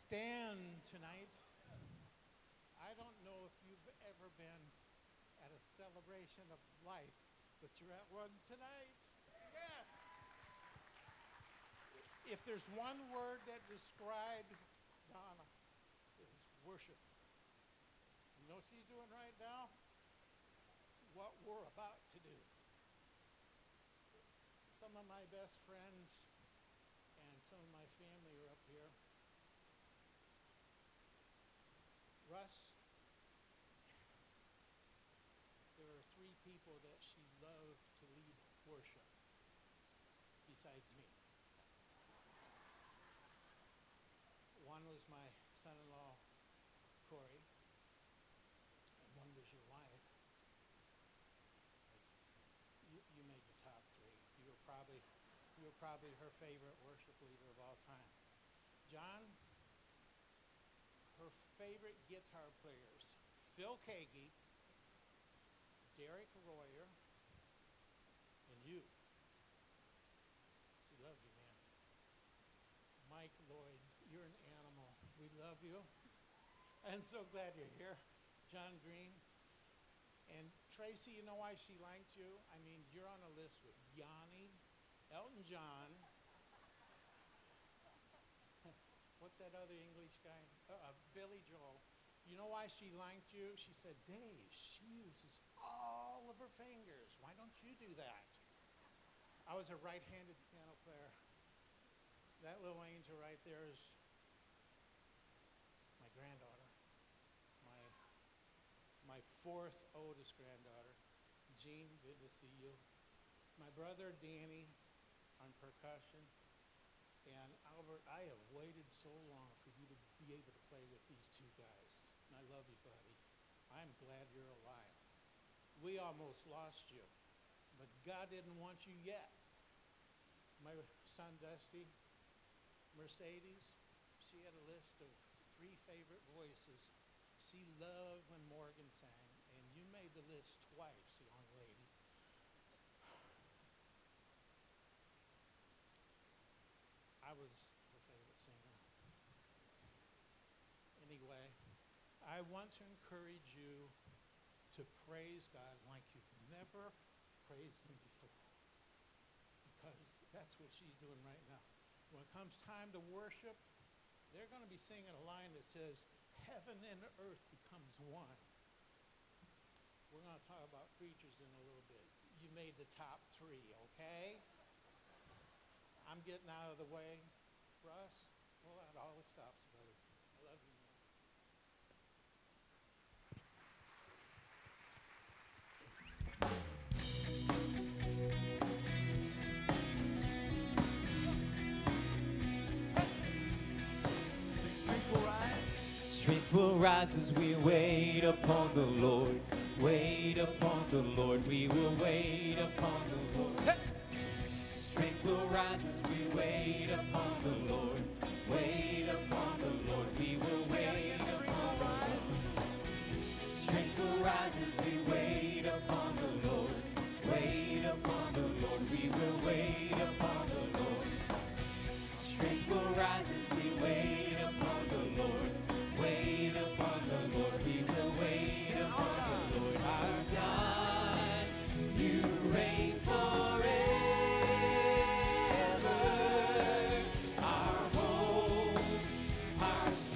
stand tonight. I don't know if you've ever been at a celebration of life, but you're at one tonight. Yes. If there's one word that described Donna, it was worship. You know what she's doing right now? What we're about to do. Some of my best friends and some of my family are up here. Russ, there are 3 people that she loved to lead worship besides me. One was my son-in-law, Corey, and one was your wife. You made the top 3. You were probably her favorite worship leader of all time. John, her favorite guitar players, Phil Kagi, Derek Royer, and you. She loved you, man. Mike Lloyd, you're an animal. We love you. I'm so glad you're here. John Green. And Tracy, you know why she liked you? I mean, you're on a list with Yanni, Elton John. What's that other English guy? Billy Joel. You know why she liked you? She said, Dave, she uses all of her fingers. Why don't you do that? I was a right-handed piano player. That little angel right there is my granddaughter, my 4th oldest granddaughter. Jean, good to see you. My brother, Danny, on percussion. And Albert, I have waited so long for you to be able to play with these 2 guys. And I love you, buddy. I'm glad you're alive. We almost lost you, but God didn't want you yet. My son, Dustin, Mercedes, she had a list of 3 favorite voices. She loved when Morgan sang, and you made the list twice, young lady. I was her favorite singer. Anyway, I want to encourage you to praise God like you've never praised Him before, because that's what she's doing right now. When it comes time to worship, they're going to be singing a line that says, heaven and earth becomes one. We're going to talk about preachers in a little bit. You made the top 3, okay? I'm getting out of the way. Russ, pull out all the stops, buddy. I love you, man. Strength will rise as we wait upon the Lord. Wait upon the Lord. We will wait upon the Lord. Hey! Strength will rise as we wait upon the Lord. Wait upon the Lord. We will wait upon the Lord. Strength will rise as we wait upon the Lord. Wait upon the Lord. We will wait upon the Lord. Strength will rise as we wait upon the Lord. Wait upon the Lord, we will wait upon the Lord our God. You reign forever, our hope, our strength.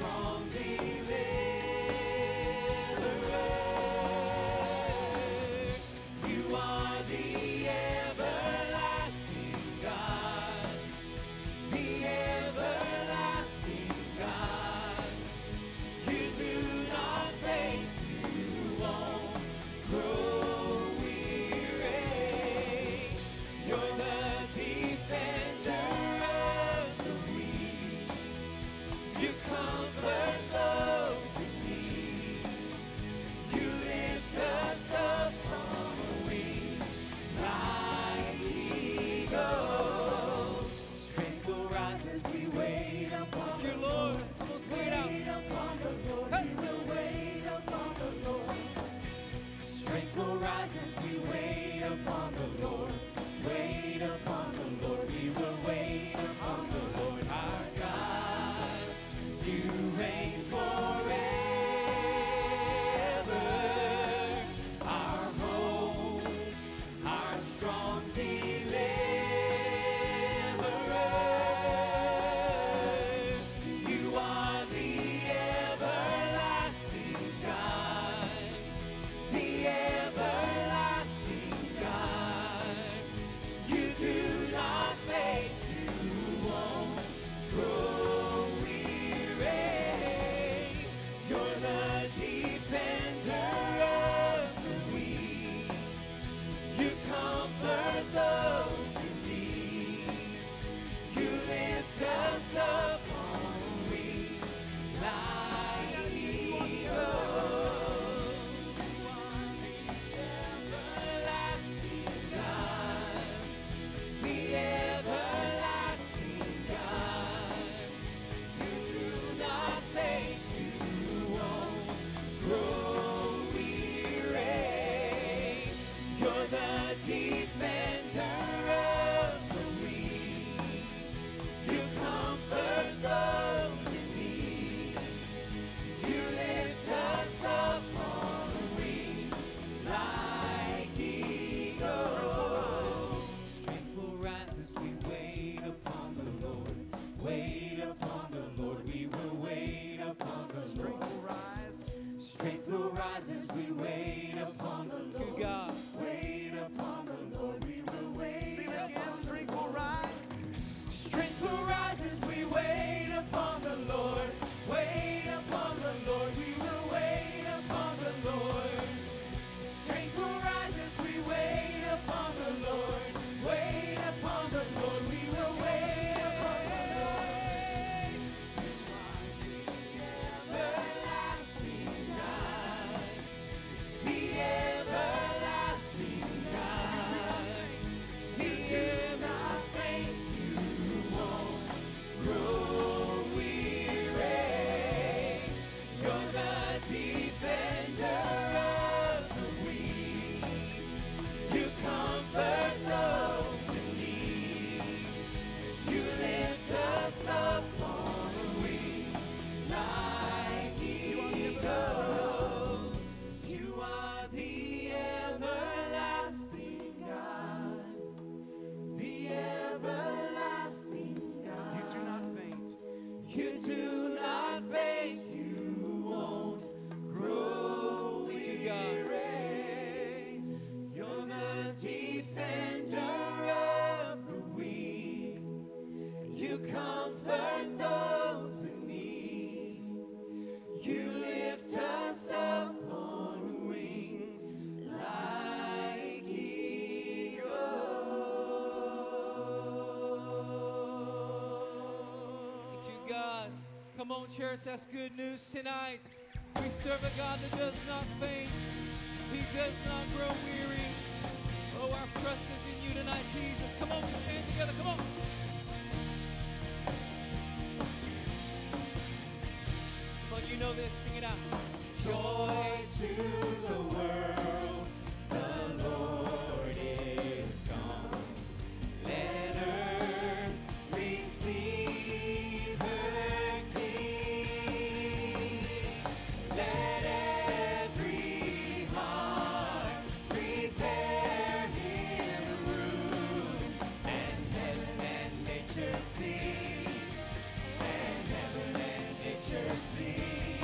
Come on, church, that's good news tonight. We serve a God that does not faint. He does not grow weary. Oh, our trust is in you tonight, Jesus. Come on, put your hands together. Come on. Come on, you know this. Sing it out. Joy to the world, the Lord is come. Let earth receive her King. Let every heart prepare him room, and heaven and nature sing, and heaven and nature sing.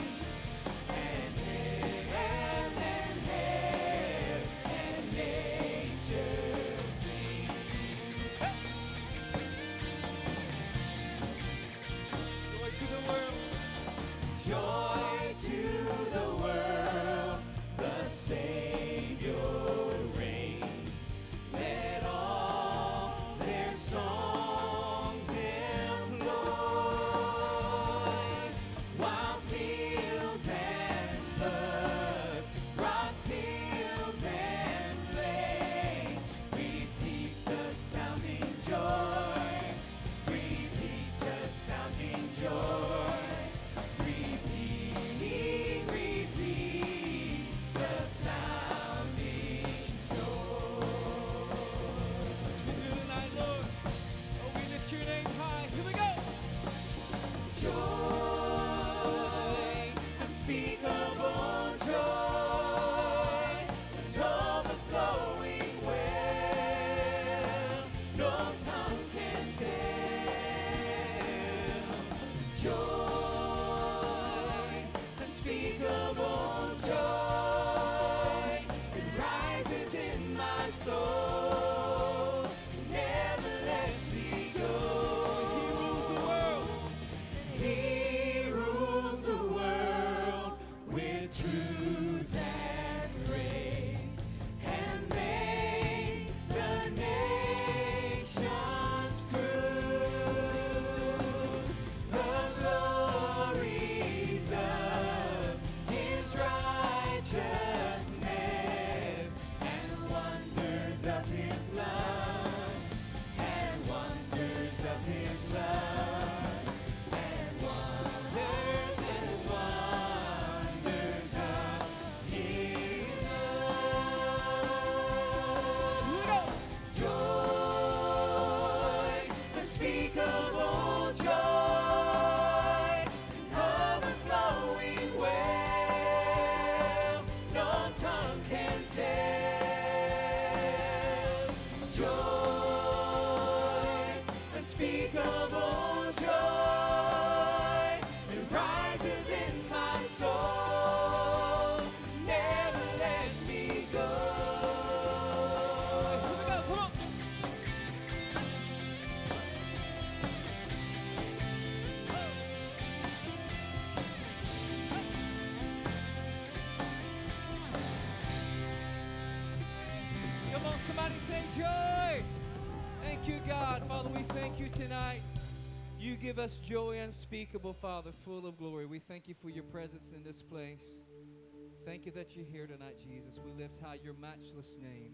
Somebody say joy. Thank you, God. Father, we thank you tonight. You give us joy unspeakable, Father, full of glory. We thank you for your presence in this place. Thank you that you're here tonight, Jesus. We lift high your matchless name.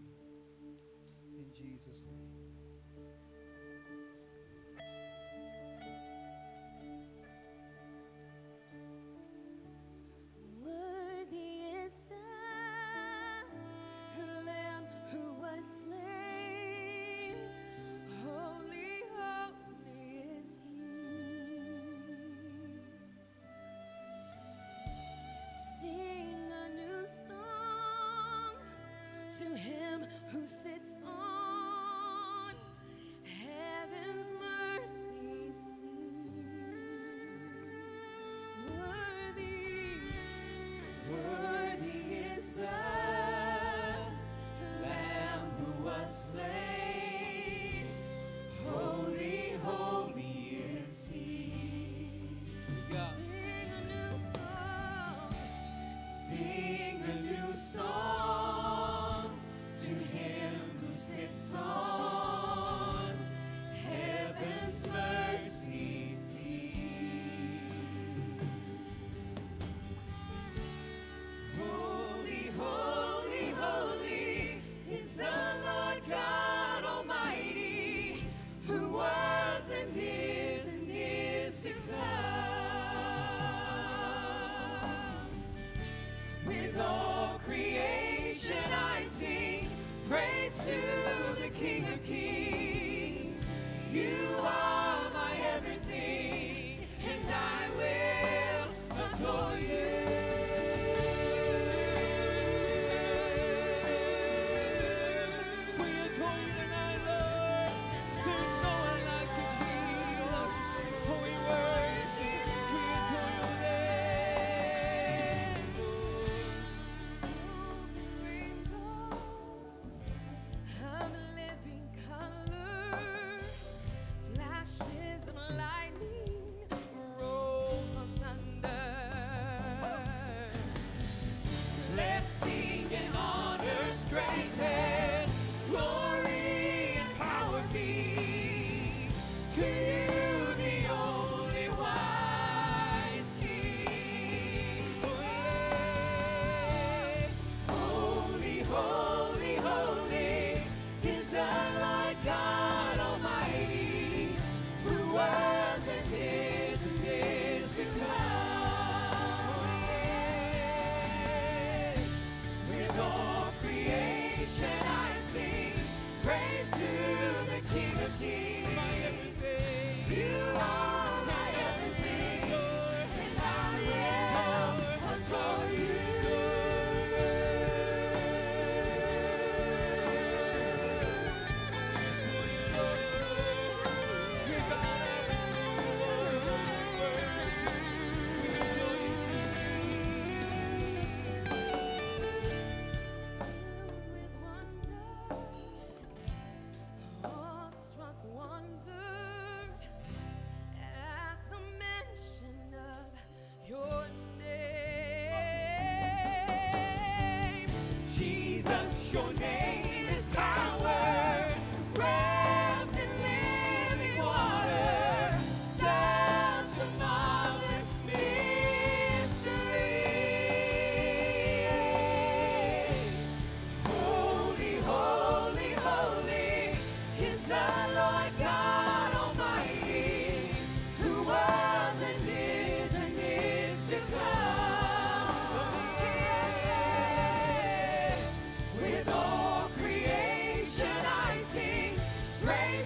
In Jesus' name. To him who sits on heaven's mercy seat. Worthy, worthy is the Lamb who was slain. Holy, holy is he. God. Sing a new song. Sing a new song. To him who sits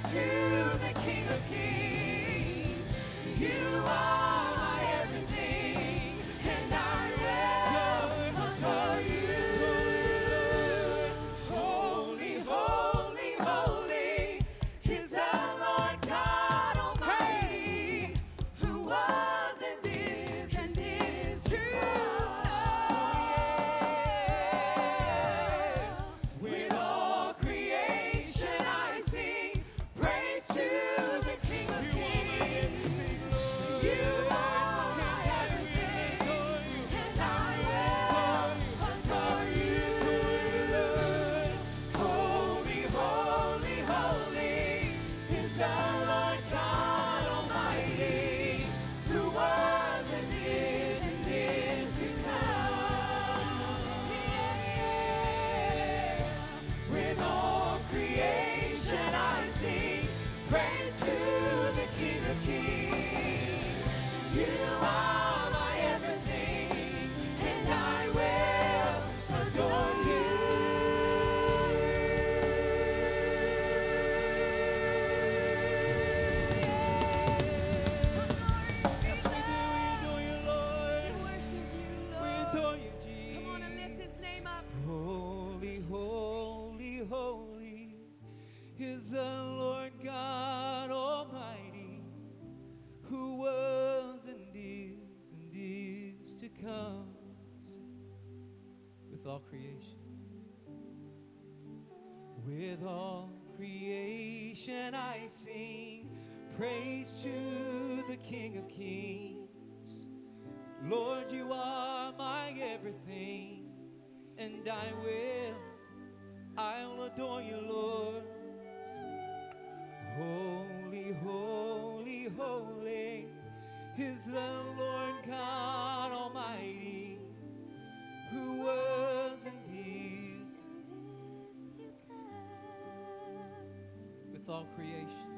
to the King of Kings. You are my everything, and I will adore you. Holy, holy, holy is the Lord God Almighty, who was and is to come. With all creation I sing praise to the King of Kings. You are my everything, and I will adore you. Holy, holy, holy is the Lord God Almighty, who was and is to come. With all creation I sing praise to the King of Kings. You are my everything, and I will adore Yes, we do. We adore you, Lord. We adore you, Jesus. Come on and lift his name up. Holy, holy, holy is the Lord God Almighty, who was and is to come. With all creation, with all creation I sing praise to the King of Kings. Lord, you are my everything, and I'll adore you, Lord. Holy, holy, holy is the Lord God Almighty, who was and is with all creation.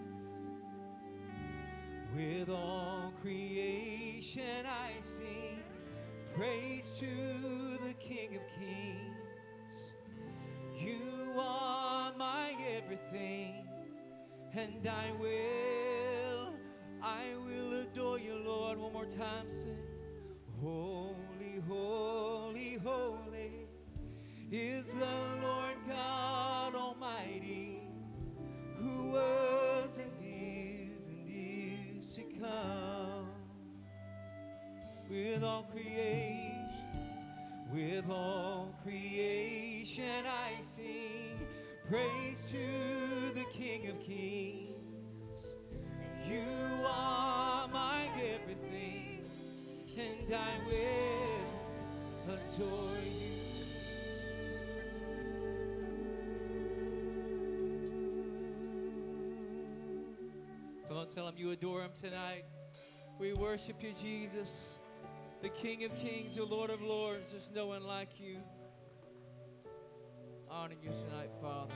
With all creation I sing praise to the King of Kings. You are my everything, and I will adore you, Lord. One more time, sing. Holy, holy, holy is the Lord God Almighty, who was and is to come. With all creation I sing praise to the King of Kings. You are my everything, and I will adore you. Come on, tell him you adore him tonight. We worship you, Jesus, the King of Kings, the Lord of Lords. There's no one like you. Honor you tonight, Father.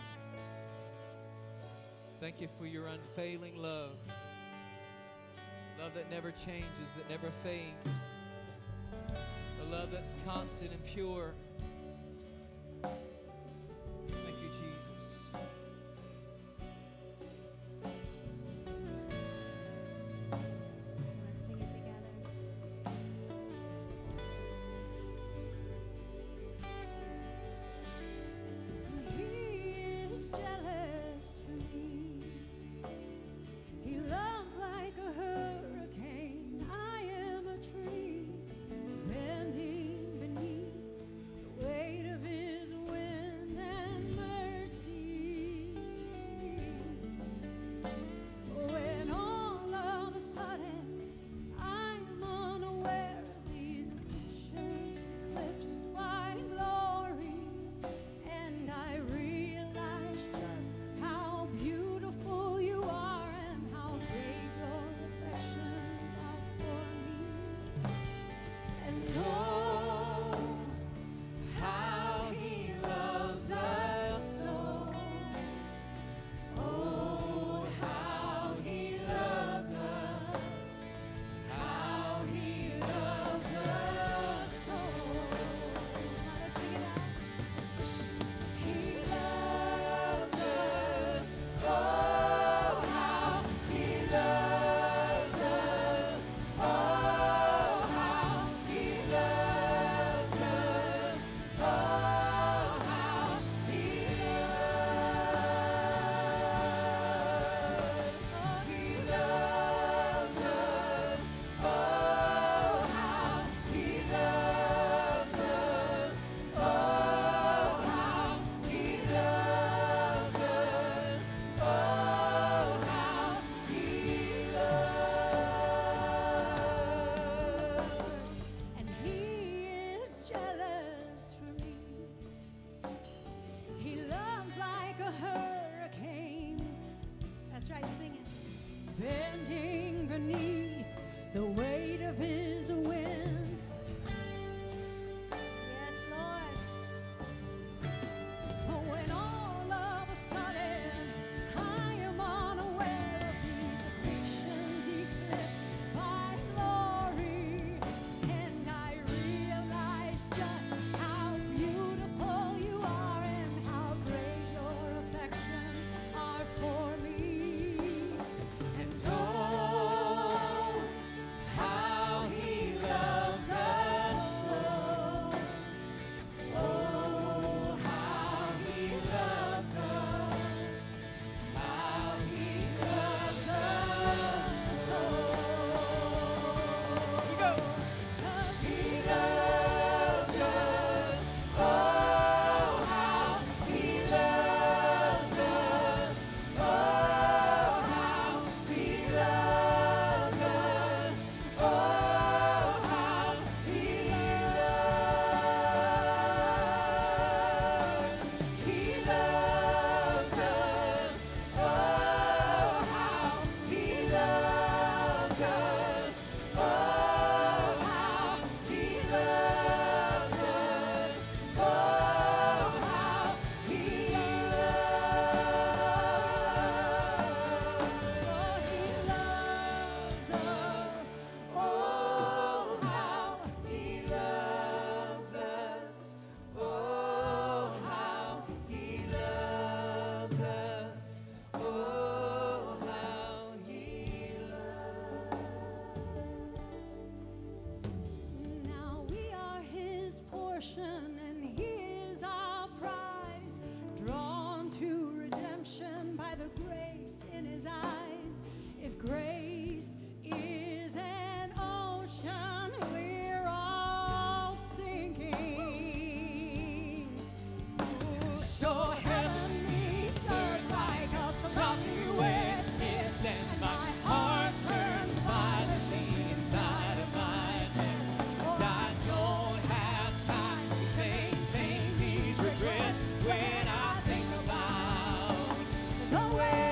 Thank you for your unfailing love. Love that never changes, that never fades. A love that's constant and pure. Thank you, Jesus. Let's sing it together. He is jealous for me. He loves like a hurricane. I am a tree bending beneath the weight of his wind. bending beneath the weight of his wind. Yes, Lord. When all of a sudden I am unaware of these afflictions eclipsed by glory, and I realize just how beautiful you are and how great your affections are for me. And oh, how he loves us so. Oh, how he loves us. How he loves us so. Here we go. 'Cause he loves us. Oh, how he loves us. Oh, how he loves us. Oh, how he loves. He loves us. Oh, how he loves us. Oh, how he loves us. Oh, how he loves us. Oh, how he loves us. Oh, how he loves us. Oh, how he loves. Now we are his portion, and he is our prize, drawn to redemption by the grace in his eyes. If grace is an ocean, we're all sinking. So heaven meets earth like a softly wet kiss, and my heart turns violently inside of my chest. And I don't have time to maintain these regrets when I think about the way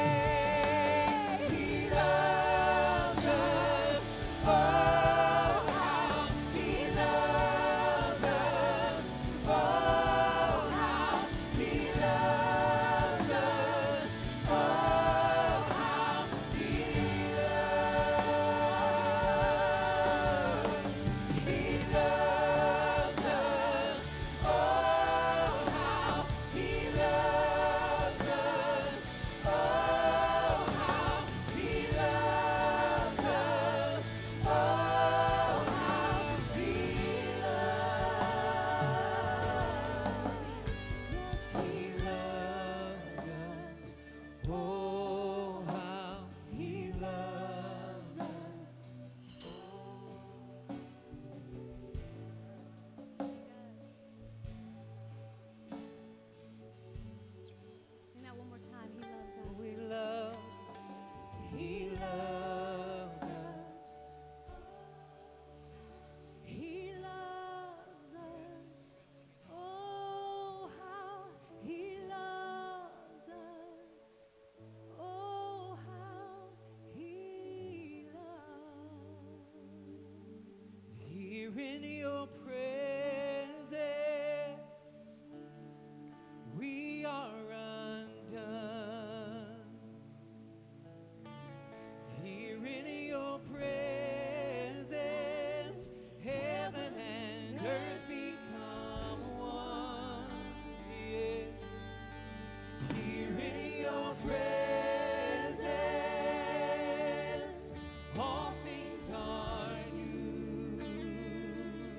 he loves us. Oh, how he loves us. Oh, how he loves us. Oh, how he loves. He loves us. Oh, how he loves us. Oh, how he loves us. Oh, how he loves. Yes, he loves us. Oh, how he loves us. Sing that one more time. He loves us. He loves us. He loves us. He loves us. Oh, how he loves us. Oh, how he loves. Here in your presence, we are undone. Here in your presence, heaven and earth become one. Yeah. Here in your presence, all things are new.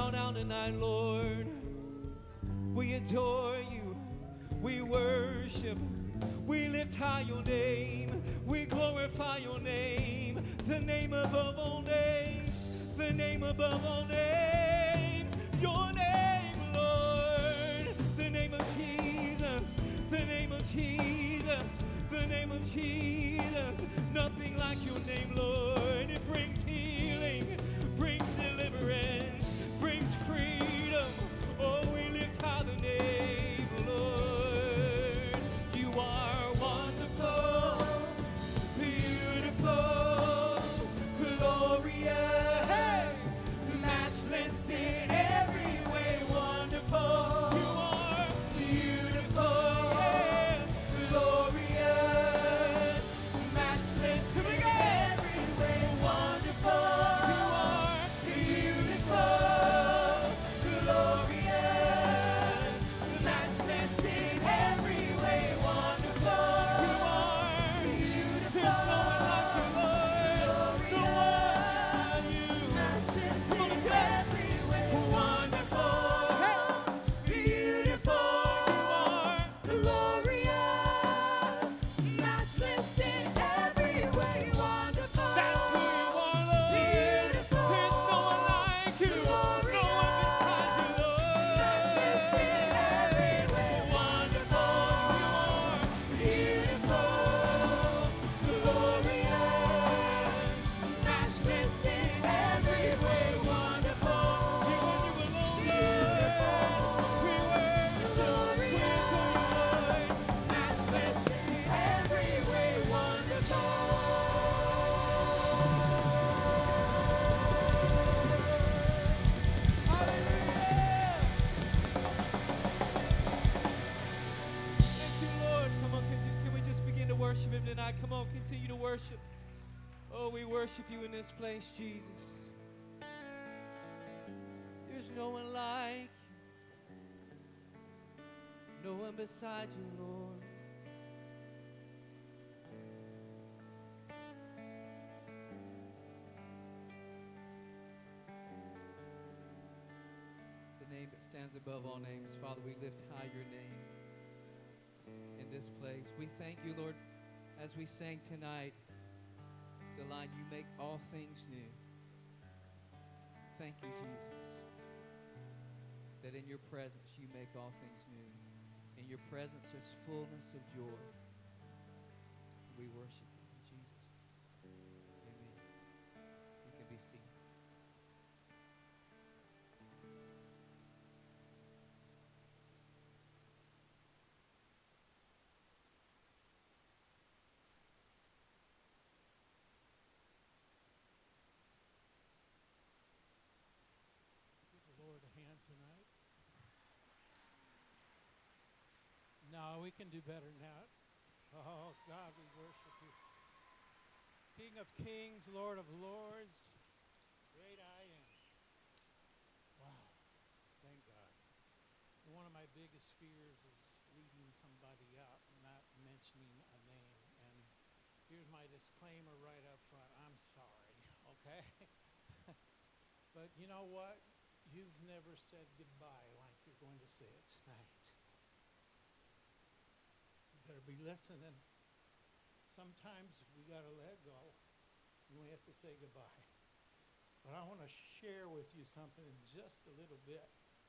bow down tonight, Lord. We adore you. We worship. We lift high your name. We glorify your name. The name above all names. The name above all names. Your name, Lord. The name of Jesus. The name of Jesus. The name of Jesus. Nothing like your name, Lord. It brings healing, brings deliverance, brings freedom. Oh, we lift high the name, Lord. You are wonderful, beautiful, glorious, matchless in every way, wonderful. You are beautiful, yeah, glorious, matchless in every way, wonderful. You are beautiful, glorious, matchless in every way, wonderful. You are beautiful. There's no one like you, Lord. No one beside you. Matchless in every way, wonderful. Hey. Beautiful. You are glorious, matchless in every way, wonderful. That's who you are, Lord. Beautiful. There's no one like you. No one beside you, Lord. Matchless in every way, wonderful. You are beautiful, glorious, matchless in every way, wonderful. You and you alone, Lord. We worship, we adore you, Lord. Matchless in every way, wonderful. Hallelujah. Thank you, Lord. Come on, can we just begin to worship him tonight? Come on, continue to worship. Oh, we worship you in this place, Jesus. There's no one like you. No one beside you, Lord. The name that stands above all names. Father, we lift high your name in this place. We thank you, Lord, as we sang tonight, the line, you make all things new. Thank you, Jesus, that in your presence you make all things new. In your presence is fullness of joy. We worship you in Jesus' name. Amen. You can be seated. Give the Lord a hand tonight. No, we can do better than that. Oh, God, we worship you. King of kings, Lord of lords, great I am. Wow, thank God. One of my biggest fears is leading somebody out and not mentioning a name. And here's my disclaimer right up front. I'm sorry, okay? But you know what? You've never said goodbye like you're going to say it tonight. You better be listening. Sometimes we got to let go and we have to say goodbye. But I want to share with you something in just a little bit.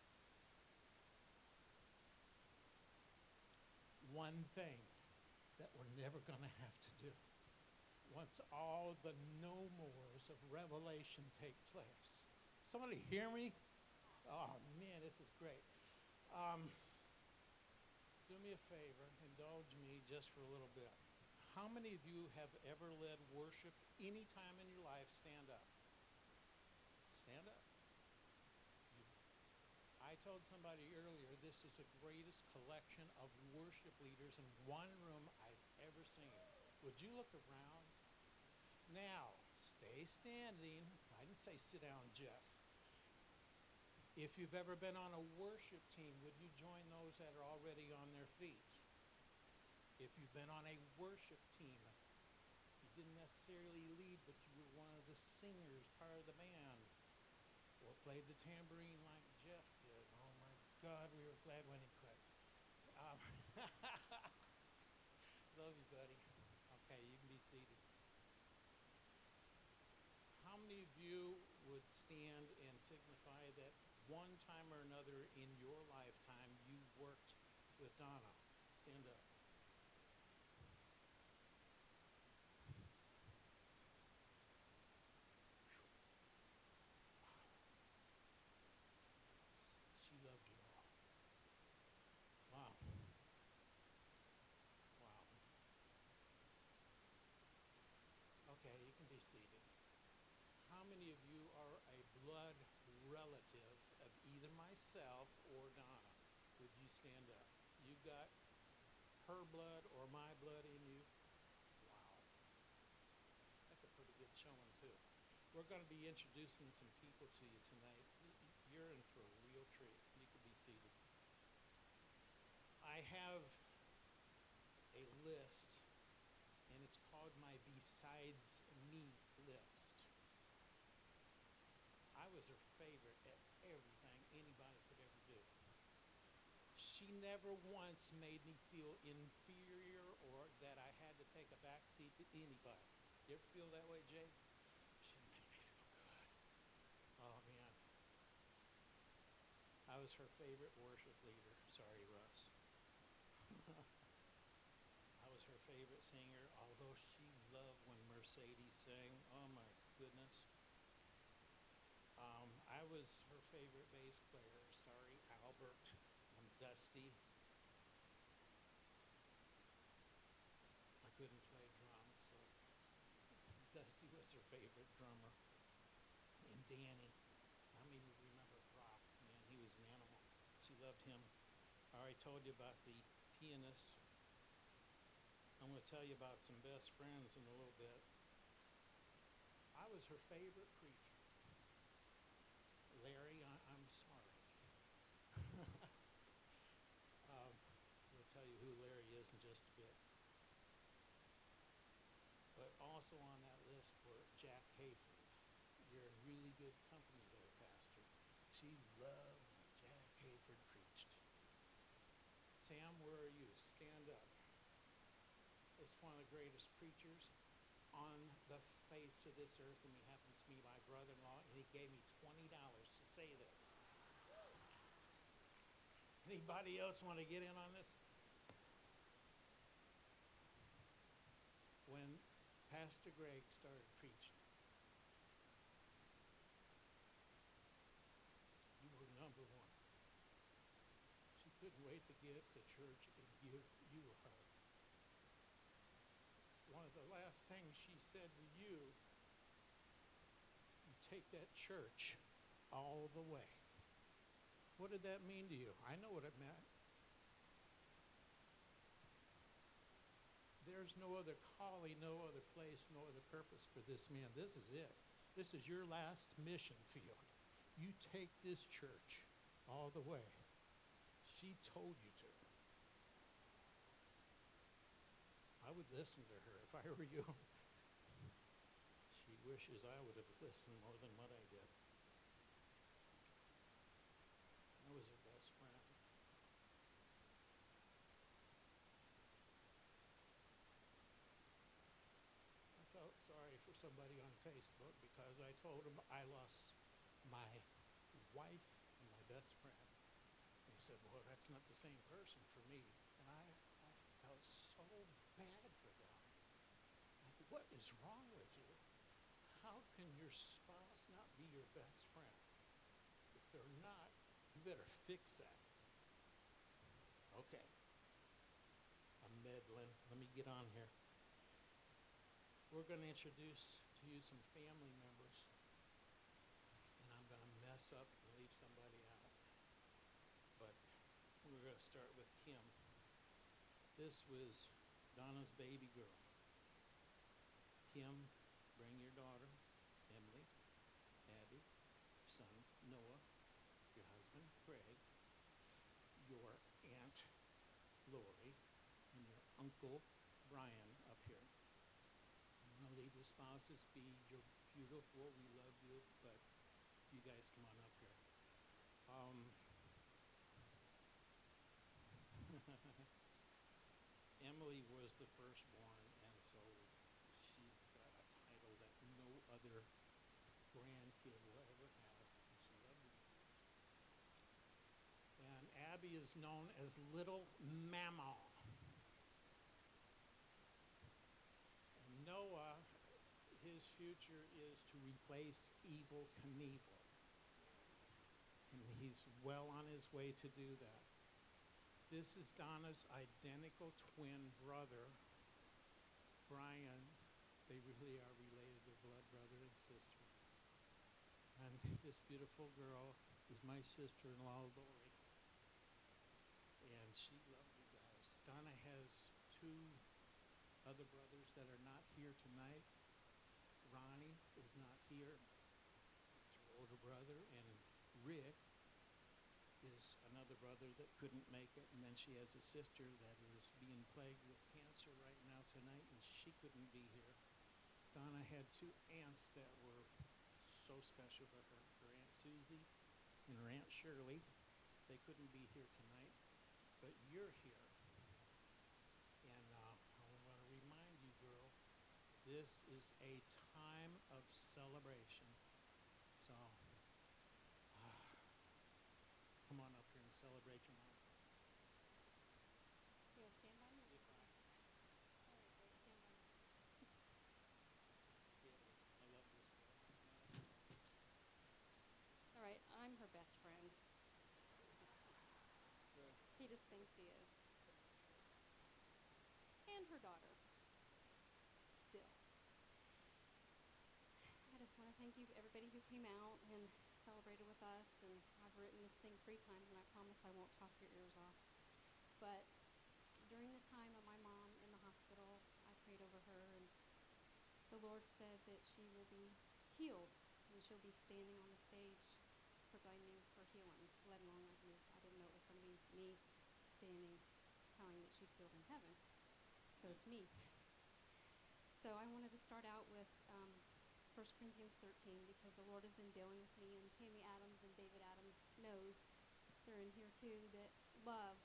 One thing that we're never going to have to do once all the no mores of Revelation take place. Somebody hear me? Oh, man, this is great. Do me a favor, indulge me just for a little bit. How many of you have ever led worship any time in your life? Stand up. Stand up. I told somebody earlier, this is the greatest collection of worship leaders in one room I've ever seen. Would you look around? Now, stay standing. I didn't say sit down, Jeff. If you've ever been on a worship team, would you join those that are already on their feet? If you've been on a worship team, you didn't necessarily lead, but you were one of the singers, part of the band. or played the tambourine like Jeff did. Oh my God, we were glad when he quit. Um, love you, buddy. Okay, you can be seated. How many of you would stand and signify that one time or another in your lifetime you worked with Donna? Stand up. Yes, she loved you all. Wow. Wow. Okay, you can be seated. How many of you are a blood relative of either myself or Donna? Would you stand up? You got her blood or my blood in you? Wow. That's a pretty good showing, too. We're going to be introducing some people to you tonight. You're in for a real treat. You can be seated. I have a list, and it's called my Besides Me list. I was her favorite at everything anybody could ever do. She never once made me feel inferior or that I had to take a back seat to anybody. You ever feel that way, Jay? She made me feel good. Oh, man. I was her favorite worship leader. Sorry, Russ. I was her favorite singer, although she loved when Mercedes sang. Oh, my goodness. I was her favorite bass player. Sorry, Albert. I'm Dusty. I couldn't play drums, so Dusty was her favorite drummer. And Danny. How many of you remember Brock? Man, he was an animal. She loved him. I already told you about the pianist. I'm going to tell you about some best friends in a little bit. I was her favorite preacher. Larry, I'm sorry. We'll tell you who Larry is in just a bit. But also on that list were Jack Hayford. You're in really good company there, Pastor. She loved when Jack Hayford preached. Sam, where are you? Stand up. It's one of the greatest preachers on the face of this earth, and he happens to be my brother-in-law, and he gave me $20 to say this. Anybody else want to get in on this? When Pastor Greg started preaching, you were number one. She couldn't wait to get to church and give you a hug. One of the last things she said to you, you take that church all the way. What did that mean to you? I know what it meant. There's no other calling, no other place, no other purpose for this man. This is it. This is your last mission field. You take this church all the way. She told you to. I would listen to her if I were you. She wishes I would have listened more than what I did. I was her best friend. I felt sorry for somebody on Facebook because I told him I lost my wife and my best friend. And he said, well, that's not the same person for me. And I felt so bad for them. Like, what is wrong with you? How can your spouse not be your best friend? If they're not, you better fix that. Okay. I'm meddling. Let me get on here. We're going to introduce to you some family members, and I'm going to mess up and leave somebody out. But we're going to start with Kim. This was Donna's baby girl. Kim, bring your daughter, Emily, Abby, your son, Noah, your husband, Craig, your aunt, Lori, and your uncle, Brian, up here. I'm going to leave the spouses be. You're beautiful. We love you, but You guys come on up here. Emily was the firstborn, and so she's got a title that no other grandkid will ever have, and she loved you guys. And Abby is known as Little Mama. And Noah, his future is to replace Evil Knievel. And he's well on his way to do that. This is Donna's identical twin brother, Brian. They really are related. They're blood brother and sister. And this beautiful girl is my sister-in-law, Lori. And she loved you guys. Donna has two other brothers that are not here tonight. Ronnie is not here. It's her older brother. And Rick is another brother that couldn't make it. And then she has a sister that is being plagued with cancer right now tonight, and she couldn't be here. Donna had two aunts that were so special to her, her Aunt Susie and her Aunt Shirley. They couldn't be here tonight, but you're here. And I want to remind you, girl, this is a time of celebration. So come on up here and celebrate your mom. You gonna stand by me? If I, All right, great. Stand by me. Haley, I love this girl. All right, I'm her best friend. Good. He just thinks he is. And her daughter. Still. I just want to thank you, everybody who came out and celebrated with us. And I've written this thing 3 times, and I promise I won't talk your ears off. But during the time of my mom in the hospital, I prayed over her, and the Lord said that she will be healed, and she'll be standing on the stage proclaiming her healing, let alone I didn't know it was going to be me standing telling that she's healed in heaven. So it's me. So I wanted to start out with 1 Corinthians 13, because the Lord has been dealing with me, and Tammy Adams and David Adams knows, they're in here too, that love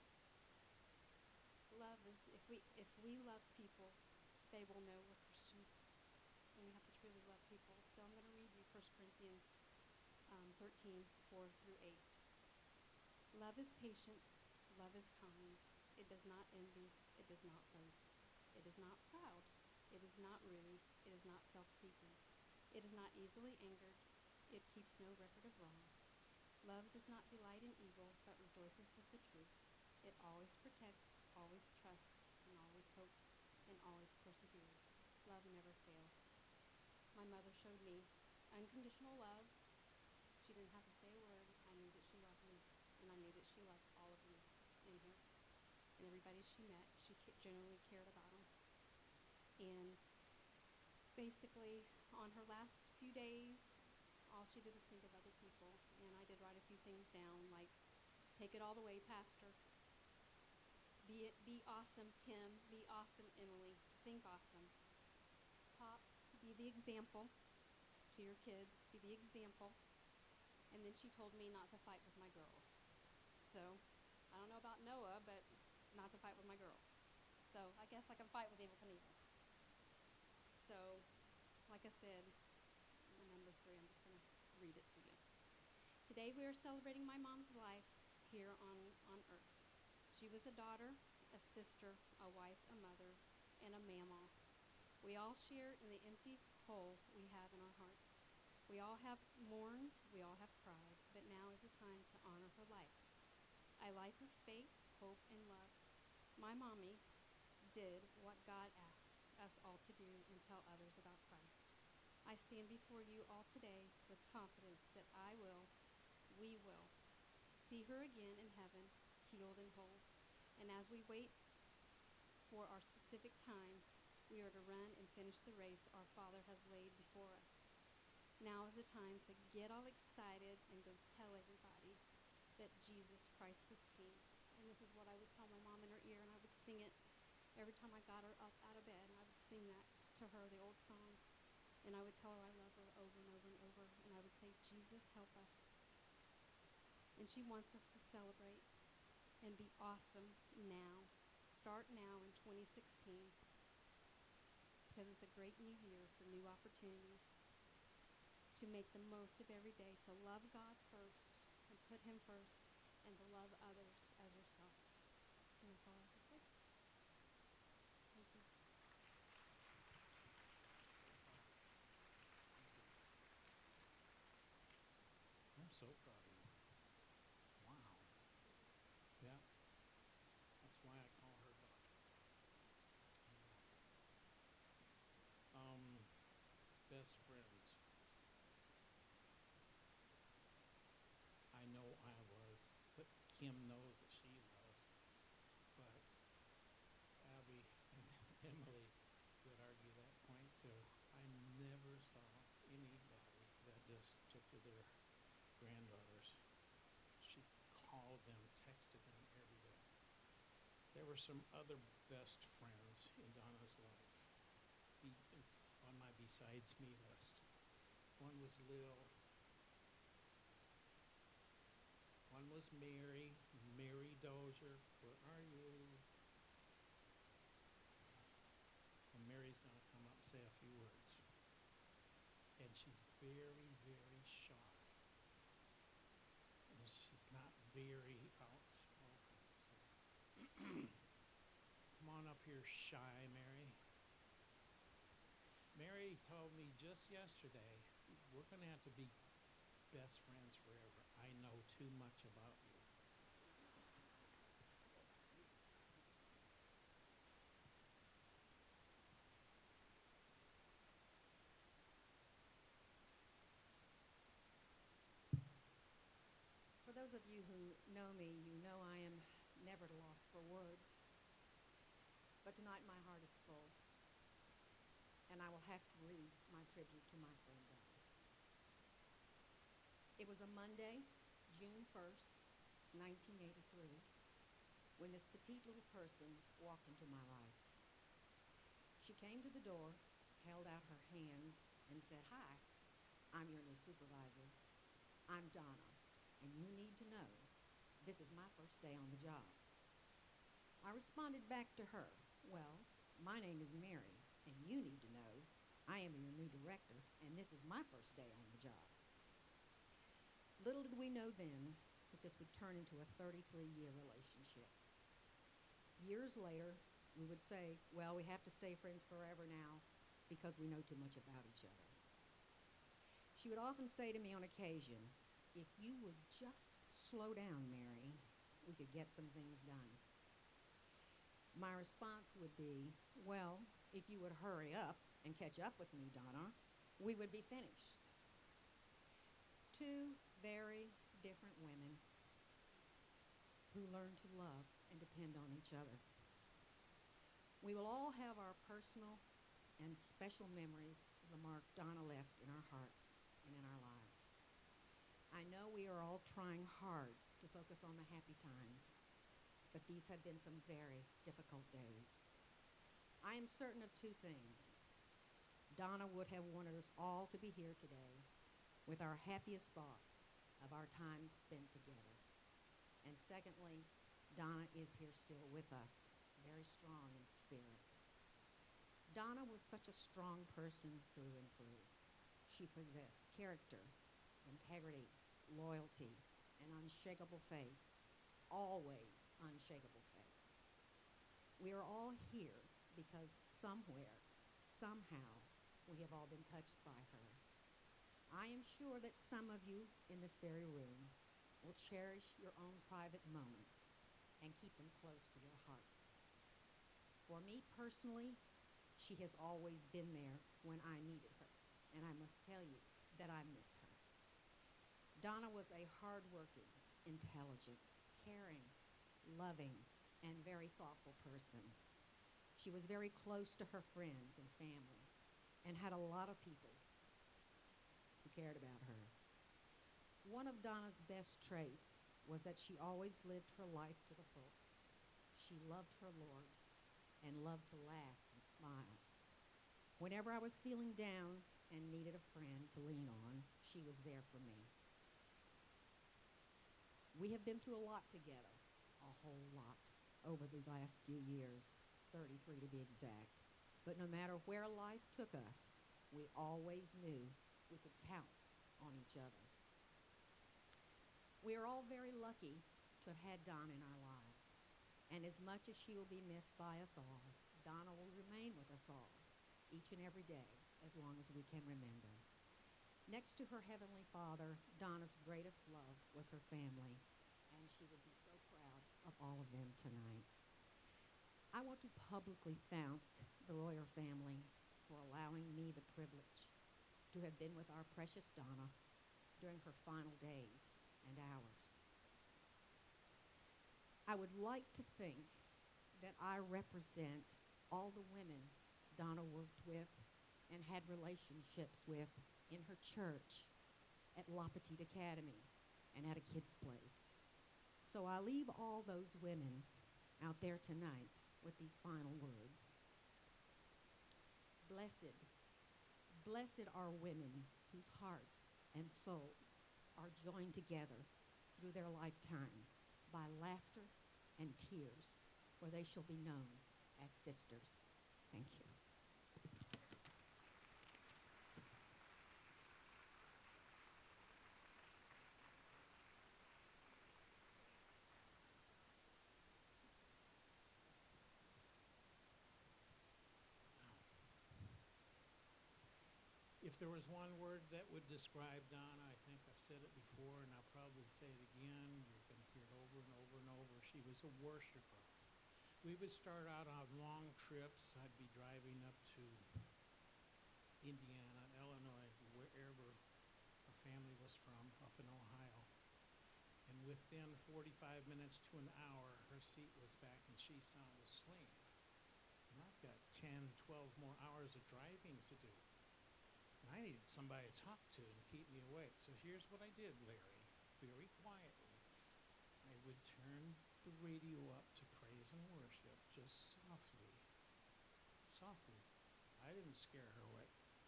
is, if we love people, they will know we're Christians, and we have to truly love people. So I'm going to read you 1 Corinthians 13, 4 through 8. Love is patient, love is kind, it does not envy, it does not boast, it is not proud, it is not rude, it is not self-seeking, it is not easily angered, it keeps no record of wrongs. Love does not delight in evil, but rejoices with the truth. It always protects, always trusts, and always hopes, and always perseveres. Love never fails. My mother showed me unconditional love. She didn't have to say a word. I knew that she loved me, and I knew that she loved all of you in here. And everybody she met, she generally cared about them. And basically, on her last few days, all she did was think of other people. And I did write a few things down, like, take it all the way, Pastor. Be awesome, Tim. Be awesome, Emily. Think awesome. Pop, be the example to your kids. Be the example. And then she told me not to fight with my girls. So, I don't know about Noah, but not to fight with my girls. So, I guess I can fight with Evil Knievel. So, like I said, number 3, I'm just going to read it to you. Today we are celebrating my mom's life here on earth. She was a daughter, a sister, a wife, a mother, and a mamaw. We all share in the empty hole we have in our hearts. We all have mourned, we all have cried, but now is the time to honor her life. A life of faith, hope, and love. My mommy did what God asks us all to do and tell others about Christ. I stand before you all today with confidence that we will, see her again in heaven, healed and whole. And as we wait for our specific time, we are to run and finish the race our Father has laid before us. Now is the time to get all excited and go tell everybody that Jesus Christ is King. And this is what I would tell my mom in her ear, and I would sing it every time I got her up out of bed, and I would sing that to her, the old song. And I would tell her I love her over and over and over, and I would say, Jesus, help us. And she wants us to celebrate and be awesome now. Start now in 2016, because it's a great new year for new opportunities to make the most of every day, to love God first and put him first, and to love others as yourself. And that's all I have to say. Thank you. I'm so proud of you. Wow. Yeah. That's why I call her daughter. Best friends. I know I was, but Kim knows that she was. But Abby and Emily would argue that point too. I never saw anybody that just took to their granddaughters. She called them, texted them every day. There were some other best friends in Donna's life. It's on my besides me list. One was Lil. One was Mary Dozier. Where are you? Well, Mary's going to come up and say a few words. And she's very, very shy. And she's not very outspoken. So come on up here, shy Mary. Mary told me just yesterday, we're going to have to be best friends forever. I know too much about you. For those of you who know me, you know I am never at a loss for words. But tonight my heart is full, and I will have to read my tribute to my friend Donna. It was a Monday, June 1st, 1983, when this petite little person walked into my life. She came to the door, held out her hand, and said, "Hi, I'm your new supervisor. I'm Donna, and you need to know this is my first day on the job." I responded back to her, "Well, my name is Mary, and you need to know I am your new director, and this is my first day on the job." Little did we know then that this would turn into a 33-year relationship. Years later, we would say, well, we have to stay friends forever now because we know too much about each other. She would often say to me on occasion, "If you would just slow down, Mary, we could get some things done." My response would be, "Well, if you would hurry up and catch up with me, Donna, we would be finished." Two very different women who learn to love and depend on each other. We will all have our personal and special memories of the mark Donna left in our hearts and in our lives. I know we are all trying hard to focus on the happy times, but these have been some very difficult days. I am certain of two things. Donna would have wanted us all to be here today with our happiest thoughts of our time spent together. And secondly, Donna is here still with us, very strong in spirit. Donna was such a strong person through and through. She possessed character, integrity, loyalty, and unshakable faith, always unshakable faith. We are all here because somewhere, somehow, we have all been touched by her. I am sure that some of you in this very room will cherish your own private moments and keep them close to your hearts. For me personally, she has always been there when I needed her, and I must tell you that I miss her. Donna was a hardworking, intelligent, caring, loving, and very thoughtful person. She was very close to her friends and family and had a lot of people who cared about her. One of Donna's best traits was that she always lived her life to the fullest. She loved her Lord and loved to laugh and smile. Whenever I was feeling down and needed a friend to lean on, she was there for me. We have been through a lot together, a whole lot, over the last few years, 33 to be exact. But no matter where life took us, we always knew we could count on each other. We are all very lucky to have had Donna in our lives. And as much as she will be missed by us all, Donna will remain with us all, each and every day, as long as we can remember. Next to her Heavenly Father, Donna's greatest love was her family, and she would be so proud of all of them tonight. I want to publicly thank the Royer family for allowing me the privilege to have been with our precious Donna during her final days and hours. I would like to think that I represent all the women Donna worked with and had relationships with in her church, at La Petite Academy, and at a kid's place. So I leave all those women out there tonight with these final words. Blessed are women whose hearts and souls are joined together through their lifetime by laughter and tears, for they shall be known as sisters. Thank you. If there was one word that would describe Donna, I think I've said it before, and I'll probably say it again. You're going to hear it over and over and over. She was a worshiper. We would start out on long trips. I'd be driving up to Indiana, Illinois, wherever our family was from, up in Ohio. And within 45 minutes to an hour, her seat was back and she's sound asleep. And I've got 10, 12 more hours of driving to do. And I needed somebody to talk to and keep me awake. So here's what I did, Larry, very quietly. I would turn the radio up to praise and worship, just softly, softly. I didn't scare her away.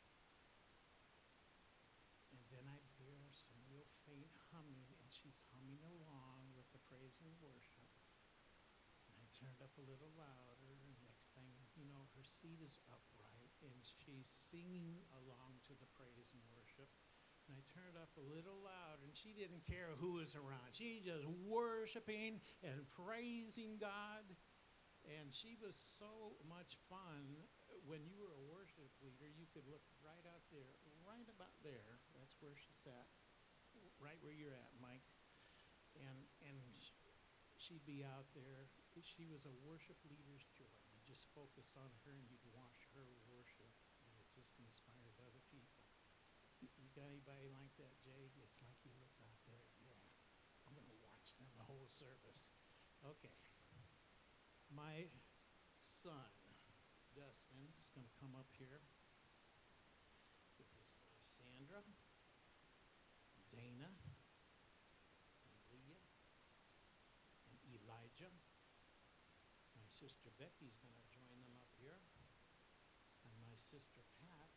And then I'd hear some real faint humming, and she's humming along with the praise and worship. And I turned up a little louder, and next thing you know, her seat is upright, and she's singing along to the praise and worship. And I turned up a little louder, and she didn't care who was around. She just worshiping and praising God. And she was so much fun. When you were a worship leader, you could look right out there, right about there. That's where she sat, right where you're at, Mike. And she'd be out there. She was a worship leader's joy. You just focused on her, and you'd watch her worship, and it just inspired other people. You got anybody like that, Jay? It's like you look out there, yeah, I'm going to watch them the whole service. Okay. My son, Dustin, is going to come up here with his wife, Sandra, Dana, and Leah, and Elijah. My sister Becky's going to join them up here, and my sister Pat.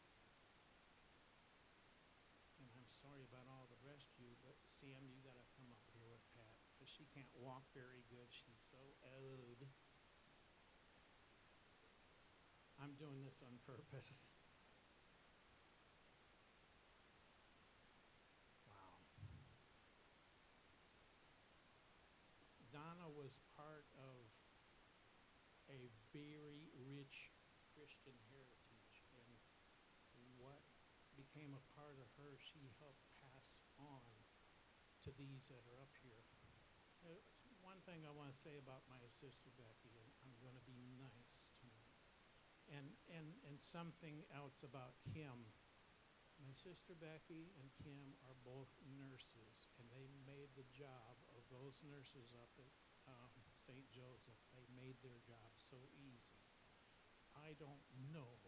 And I'm sorry about all the rest of you, but Sam, you got to come up here with Pat, because she can't walk very good. She's so old. I'm doing this on purpose. Wow. Donna was part of a very rich Christian heritage, and what became a part of her, she helped pass on to these that are up here. One thing I want to say about my sister Becky, and I'm going to be nice tonight, and something else about Kim. My sister Becky and Kim are both nurses, and they made the job of those nurses up at St. Joseph. They made their job so easy. I don't know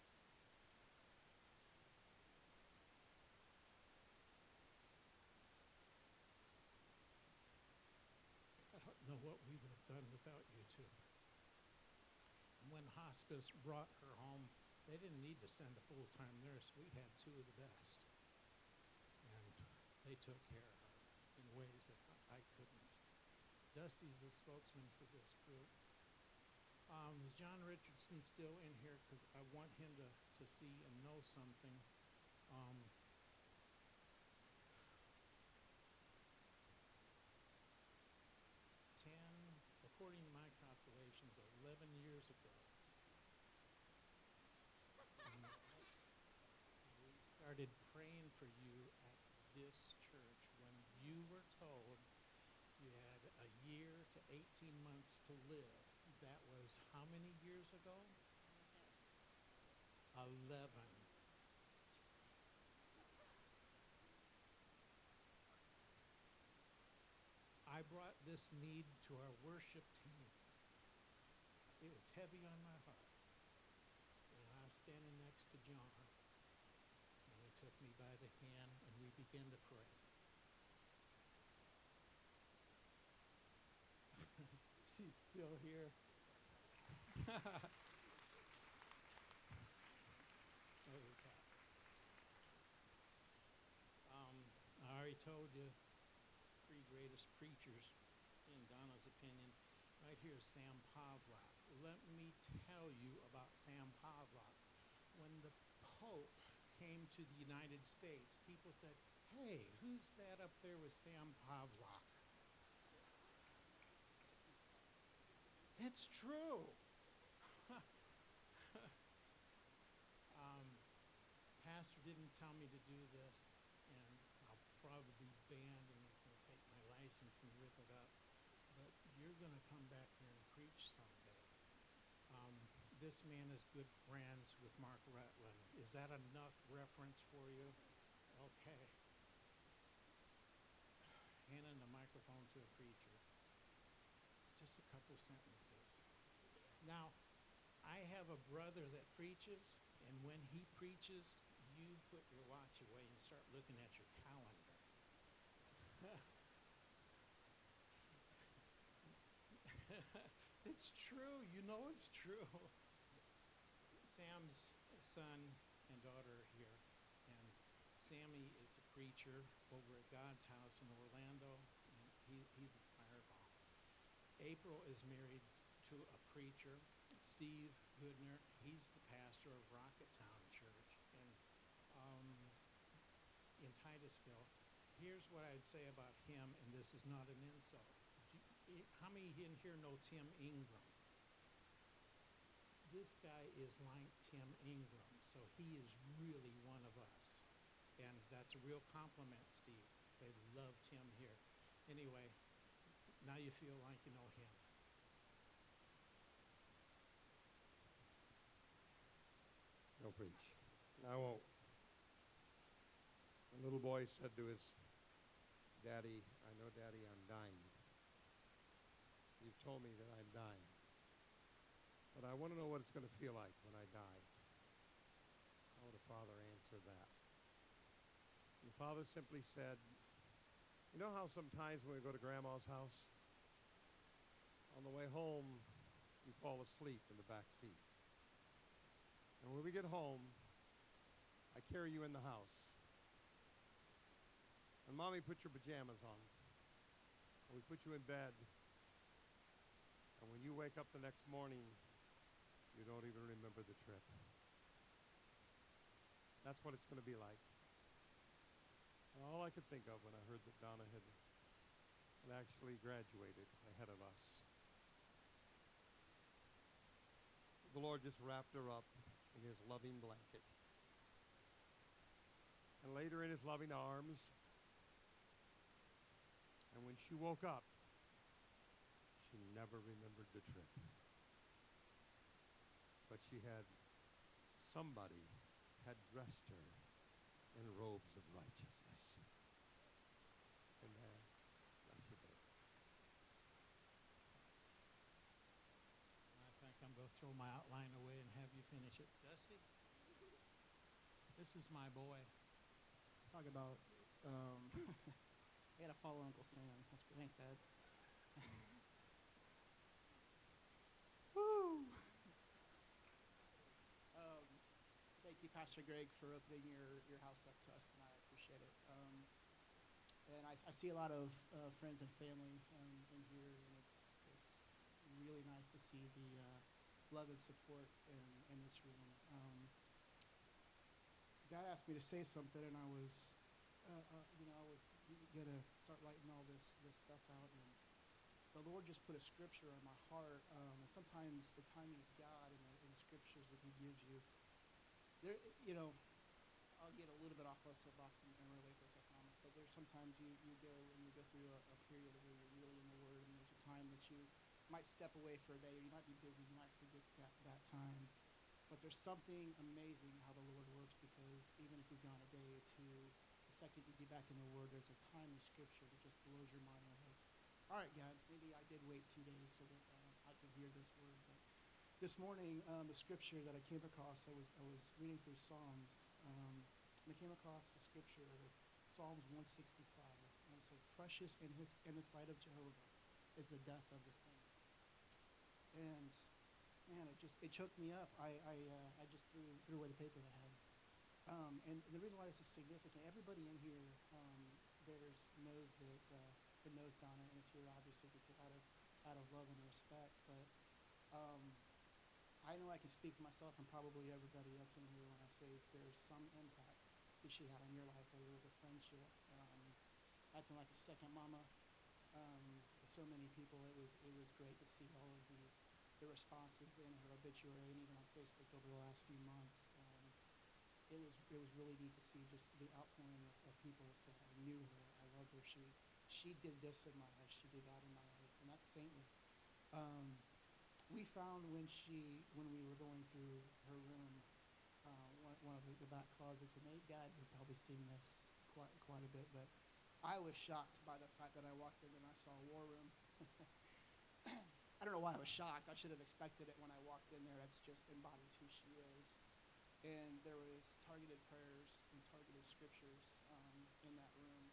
what we would have done without you two. And when hospice brought her home They didn't need to send a full-time nurse. We had two of the best. And they took care of her in ways that I couldn't. Dusty's the spokesman for this group. Is John Richardson still in here? Because I want him to see and know something. 10, according to my calculations, 11 years ago, we started praying for you at this church when you were told you had a year to 18 months to live. That was how many years ago? Yes. 11. I brought this need to our worship team. It was heavy on my heart. And I was standing next to John, and he took me by the hand, and we began to pray. She's still here. Holy cow. I already told you, three greatest preachers, in Donna's opinion. Right here is Sam Pavlak. Let me tell you about Sam Pavlak. When the Pope came to the United States, people said, "Hey, who's that up there with Sam Pavlak?" That's true. Pastor didn't tell me to do this, and I'll probably be banned, and he's going to take my license and rip it up. But you're going to come back here and preach someday. This man is good friends with Mark Rutland. Is that enough reference for you? Okay. Handing the microphone to a preacher. Just a couple sentences. Now, I have a brother that preaches, and when he preaches, you put your watch away and start looking at your calendar. It's true. You know it's true. Sam's son and daughter are here, and Sammy is a preacher over at God's House in Orlando, and he's a fireball. April is married to a preacher, Steve Goodner. He's the pastor of Rocketown Church in Titusville. Here's what I'd say about him, and this is not an insult. How many in here know Tim Ingram? This guy is like Tim Ingram, so he is really one of us. And that's a real compliment, Steve. They love Tim here. Anyway, now you feel like you know him. No preach. I won't. A little boy said to his daddy, "I know, Daddy, I'm dying. You've told me that I'm dying. But I want to know what it's going to feel like when I die." How would a father answer that? And the father simply said, "You know how sometimes when we go to Grandma's house, on the way home, you fall asleep in the back seat. And when we get home, I carry you in the house. And Mommy put your pajamas on. And we put you in bed. And when you wake up the next morning, you don't even remember the trip. That's what it's going to be like." And all I could think of when I heard that Donna had actually graduated ahead of us, the Lord just wrapped her up in his loving blanket and laid her in his loving arms. And when she woke up, she never remembered the trip. But she had somebody had dressed her in robes of righteousness. Amen. Bless you, baby. I think I'm going to throw my outline away and have you finish it. Dusty? This is my boy. Talk about, I gotta follow Uncle Sam. Thanks, Dad. Woo! you, Pastor Greg, for opening your house up to us tonight. I appreciate it. And I see a lot of friends and family in here, and it's really nice to see the love and support in this room. Dad asked me to say something, and I was gonna start writing all this stuff out, and the Lord just put a scripture on my heart. And sometimes the timing of God and the scriptures that He gives you, I'll get a little bit off of soapbox and relate this, I promise. But there's sometimes you go through a period where you're really in the Word, and there's a time that you might step away for a day, or you might be busy, you might forget that time. But there's something amazing how the Lord works, because even if you've gone a day or two, the second you get back in the Word, there's a timely scripture that just blows your mind. You're like, all right, God, maybe I did wait 2 days so that I could hear this word. But this morning, the scripture that I came across, I was reading through Psalms, and I came across the scripture of Psalms 165, and it says, "Precious in the sight of Jehovah is the death of the saints." And man, it choked me up. I just threw away the paper that I had. And the reason why this is significant, everybody in here knows Donna, and is here obviously because out of love and respect. But I know I can speak for myself and probably everybody else in here when I say there's some impact that she had on your life, whether it was a friendship, acting like a second mama. To so many people, it was great to see all of the responses in her obituary and even on Facebook over the last few months. It was really neat to see just the outpouring of people that said, "I knew her, I loved her. She did this in my life, she did that in my life," and that's saintly. We found when we were going through her room, one of the back closets, and Dad would probably seen this quite a bit, but I was shocked by the fact that I walked in and I saw a war room. I don't know why I was shocked. I should have expected it when I walked in there. That's just embodies who she is. And there was targeted prayers and targeted scriptures in that room.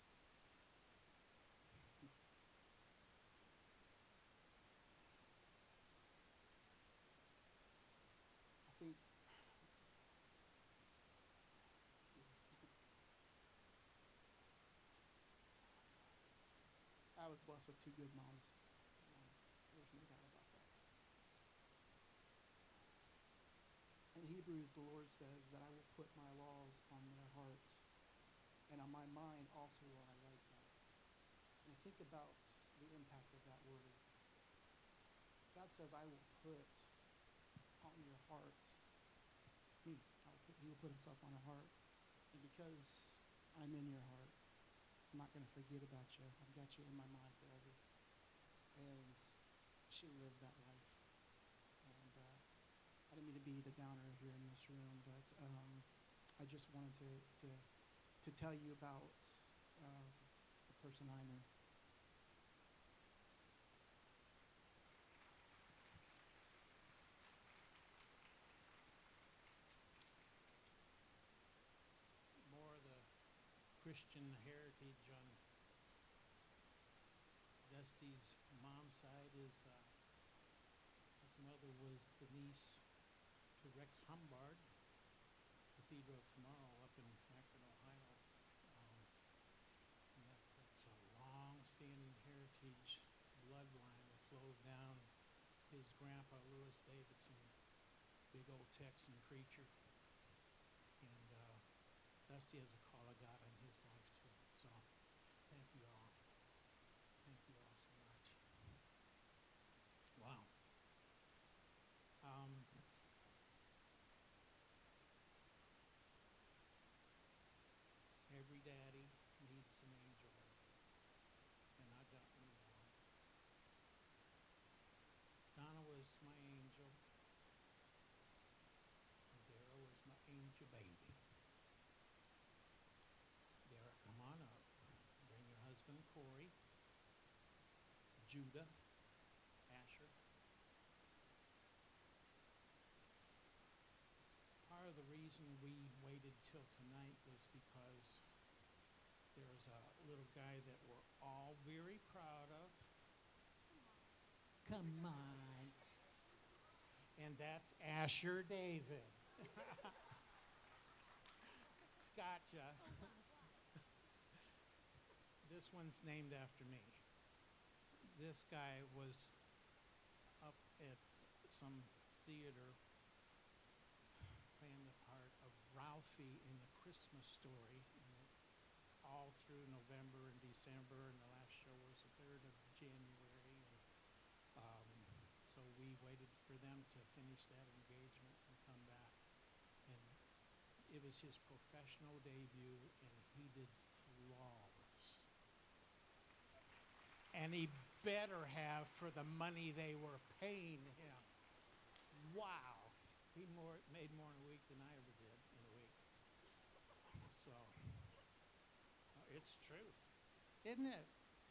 I think, excuse me. I was blessed with 2 good moms. There's no doubt about that. In Hebrews, the Lord says that I will put my laws on their heart, and on my mind also will I write them. And I think about the impact of that word. God says, I will put on your heart me. He will put himself on her heart. And because I'm in your heart, I'm not going to forget about you. I've got you in my mind forever. And she lived that life. And I didn't mean to be the downer here in this room, but I just wanted to tell you about the person I knew. More the Christian heritage on Dusty's mom's side is his mother was the niece to Rex Humbard, Cathedral of Tomorrow up in Akron, Ohio. And that's a long-standing heritage bloodline that flowed down his grandpa, Lewis Davidson, big old Texan preacher. And Dusty has a call of God on his life too. So thank you all. Thank you all so much. Wow. Every daddy needs an angel, and I got me one. Donna was my angel, and Dara was my angel baby. Dara, come on up. Bring your husband, Corey, Judah, Asher. Part of the reason we waited till tonight was because there's a little guy that we're all very proud of. Come on. And that's Asher David. Gotcha. This one's named after me. This guy was up at some theater playing the part of Ralphie in The Christmas Story, and all through November and December, and the last show was the 3rd of January, and so we waited for them to finish that engagement and come back, and it was his professional debut, and he did flawless. And he better have for the money they were paying him. Wow. He made more in a week than I ever did in a week. So, it's truth, isn't it?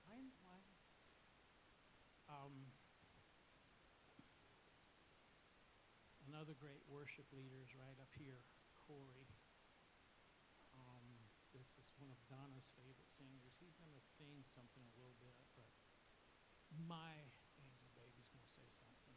Another great worship leader is right up here, Corey. This is one of Donna's favorite singers. He's going to sing something a little bit, but my angel baby's going to say something.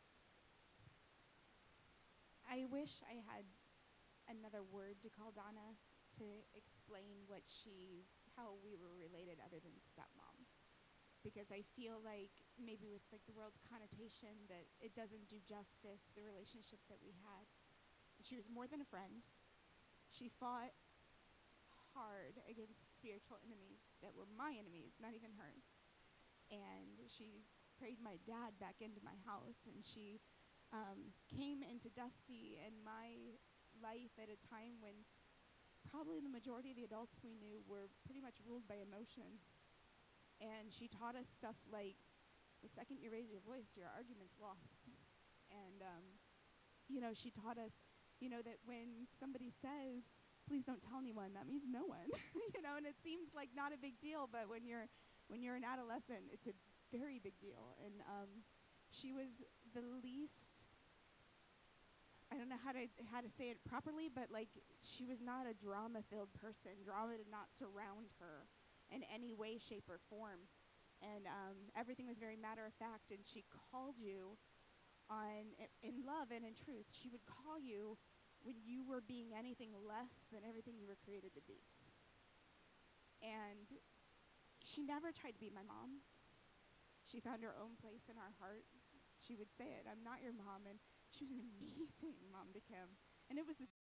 I wish I had another word to call Donna to explain how we were related other than stepmom. Because I feel like maybe with like the world's connotation that it doesn't do justice the relationship that we had. She was more than a friend. She fought hard against spiritual enemies that were my enemies, not even hers. And she prayed my dad back into my house, and she came into Dusty and my life at a time when probably the majority of the adults we knew were pretty much ruled by emotion. And she taught us stuff like, the second you raise your voice, your argument's lost. And, she taught us, that when somebody says, please don't tell anyone, that means no one. And it seems like not a big deal, but when you're an adolescent, it's a very big deal. And she was the least, I don't know how to say it properly, but like she was not a drama-filled person. Drama did not surround her in any way, shape, or form. And everything was very matter-of-fact, and she called you in love and in truth. She would call you when you were being anything less than everything you were created to be. And she never tried to be my mom. She found her own place in our heart. She would say it, I'm not your mom. And she was an amazing mom to Kim. And it was the